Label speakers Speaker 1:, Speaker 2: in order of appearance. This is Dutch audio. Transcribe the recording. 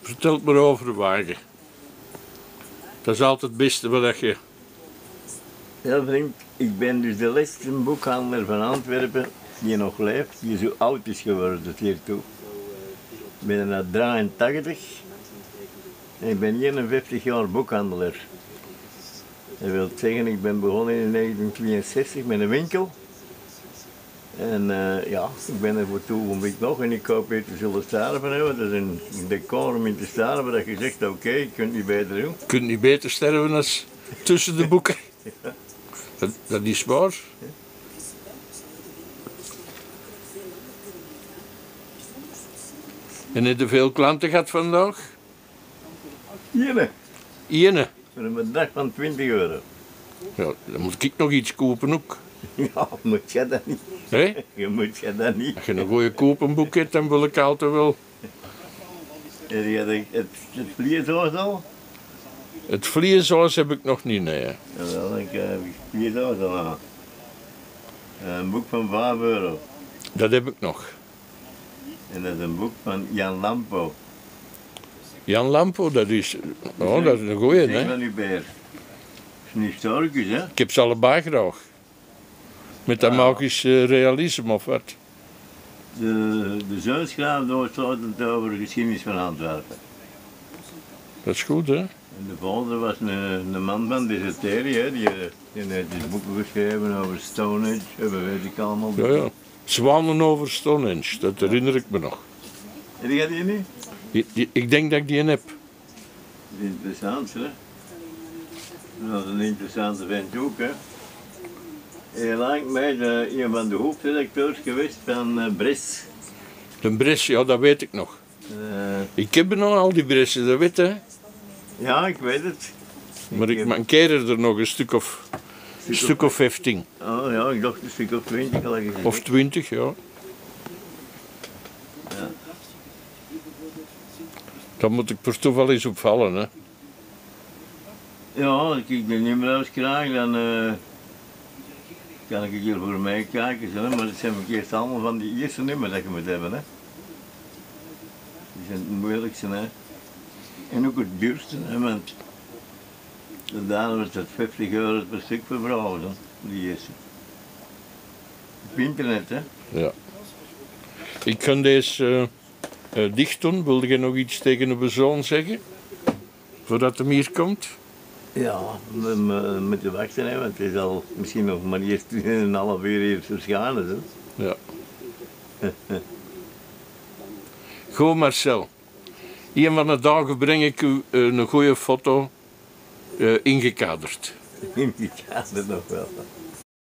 Speaker 1: Vertel het maar over de wagen. Dat is altijd het beste wat je...
Speaker 2: Ja, vriend, ik ben dus de laatste boekhandelaar van Antwerpen die nog leeft, die zo oud is geworden tot hiertoe. Ik ben er 83 en ik ben 51 jaar boekhandelaar. Dat wil zeggen, ik ben begonnen in 1962 met een winkel. En ja, ik ben er voor toe om ik nog en ik hoop hier te zullen sterven hebben. Dat is een decor om in te sterven dat je zegt, oké, je kunt niet beter doen.
Speaker 1: Je kunt niet beter sterven dan tussen de boeken.
Speaker 2: Ja.
Speaker 1: Dat is waar. En heb je veel klanten gehad vandaag?
Speaker 2: Hier,
Speaker 1: Ene.
Speaker 2: voor een bedrag van 20 euro.
Speaker 1: Ja, dan moet ik nog iets kopen ook.
Speaker 2: Ja, moet je dat niet.
Speaker 1: Hé?
Speaker 2: Je moet je dat niet.
Speaker 1: Als je een goede kopenboek hebt, dan wil ik altijd wel.
Speaker 2: En je hebt het vleeshoos al?
Speaker 1: Het vleeshoos heb ik nog niet, nee.
Speaker 2: Ja, wel, ik heb het vleeshoos al aan. Een boek van 5 euro.
Speaker 1: Dat heb ik nog.
Speaker 2: En dat is een boek van Jan Lampo.
Speaker 1: Jan Lampo, dat is een goeie,
Speaker 2: Zeg
Speaker 1: hè?
Speaker 2: van uw beer. Dat is een historicus, hè?
Speaker 1: Ik heb ze allebei graag. Met dat magisch realisme of wat.
Speaker 2: De zoon schrijft doorstotend over de geschiedenis van Antwerpen.
Speaker 1: Dat is goed, hè?
Speaker 2: En de vader was een man van deserterie, hè? Die heeft dus boeken geschreven over Stonehenge, weet ik allemaal.
Speaker 1: Ja, ja. Zwanen over Stonehenge, dat herinner ik me nog.
Speaker 2: Heb je die niet?
Speaker 1: Ik denk dat ik die heb.
Speaker 2: Dat is interessant, hè? Dat is een interessante vent ook, hè? Hij lijkt mij een van de hoofdredacteurs geweest van Bres.
Speaker 1: De Bres, ja, dat weet ik nog. Ik heb nog al die Bressen, dat weet je.
Speaker 2: Ja, ik weet het.
Speaker 1: Maar ik mankeer er nog een stuk of 15.
Speaker 2: Oh ja, ik dacht een stuk of 20 al gezien.
Speaker 1: Of 20, ja.
Speaker 2: Ja.
Speaker 1: Dan moet ik per toeval eens opvallen, hè.
Speaker 2: Ja, als ik de nummers krijg, dan kan ik hier voor mij kijken. Zo, maar dat zijn eerst allemaal van die eerste nummers dat je moet hebben. Hè. Die zijn het moeilijkste. Hè. En ook het duurste, hè, want daarna wordt dat 50 euro per stuk vervrouwen, die eerste. Op internet, hè.
Speaker 1: Ja. Ik kan deze dicht doen. Wilde je nog iets tegen uw zoon zeggen? Voordat hij hier komt?
Speaker 2: Ja, we moeten wachten, hè, want het is al misschien nog maar eerst een half uur hier verschijnen. Hè.
Speaker 1: Ja. Goed, Marcel. Een van de dagen breng ik u een goede foto ingekaderd.
Speaker 2: Ik ga er nog wel.